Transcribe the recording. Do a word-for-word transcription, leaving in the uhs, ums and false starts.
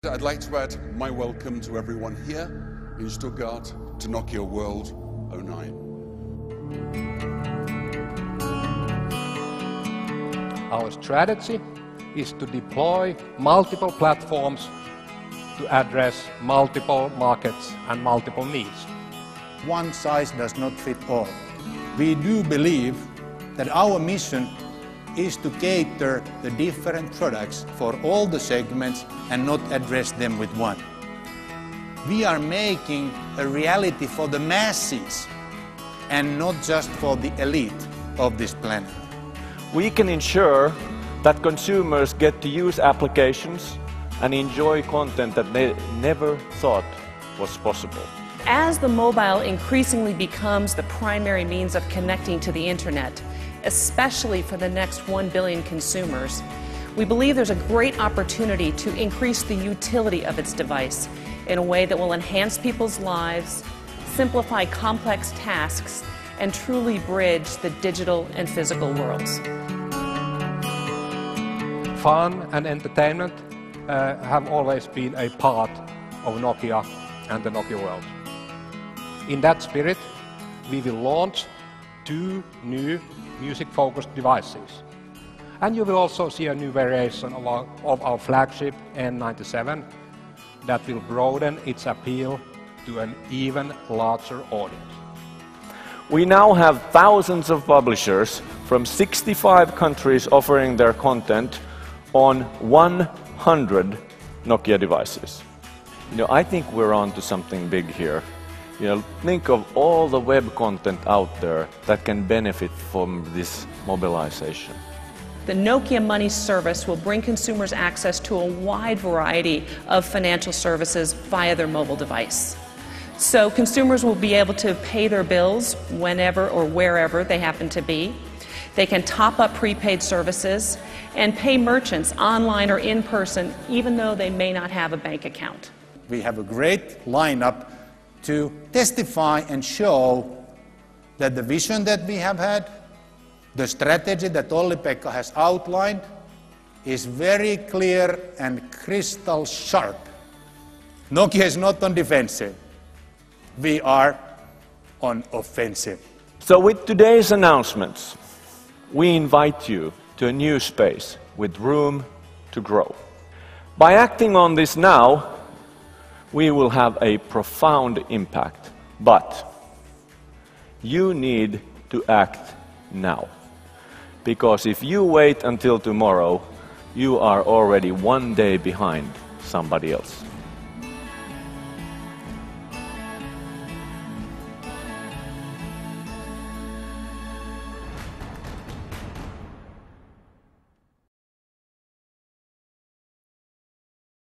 I'd like to add my welcome to everyone here in Stuttgart to Nokia World oh nine. Our strategy is to deploy multiple platforms to address multiple markets and multiple needs. One size does not fit all. We do believe that our mission is to cater the different products for all the segments and not address them with one. We are making a reality for the masses and not just for the elite of this planet. We can ensure that consumers get to use applications and enjoy content that they never thought was possible. As the mobile increasingly becomes the primary means of connecting to the internet, especially for the next one billion consumers, we believe there's a great opportunity to increase the utility of its device in a way that will enhance people's lives, simplify complex tasks, and truly bridge the digital and physical worlds. Fun and entertainment uh, have always been a part of Nokia and the Nokia world. In that spirit, we will launch two new music-focused devices. And you will also see a new variation of our, of our flagship N ninety-seven that will broaden its appeal to an even larger audience. We now have thousands of publishers from sixty-five countries offering their content on one hundred Nokia devices. You know, I think we're on to something big here. You know, think of all the web content out there that can benefit from this mobilization. The Nokia Money service will bring consumers access to a wide variety of financial services via their mobile device. So consumers will be able to pay their bills whenever or wherever they happen to be. They can top up prepaid services and pay merchants online or in person, even though they may not have a bank account. We have a great lineup to testify and show that the vision that we have had, the strategy that Olli-Pekka has outlined, is very clear and crystal sharp. Nokia is not on defensive. We are on offensive. So with today's announcements, we invite you to a new space with room to grow. By acting on this now, we will have a profound impact, but you need to act now. Because if you wait until tomorrow, you are already one day behind somebody else.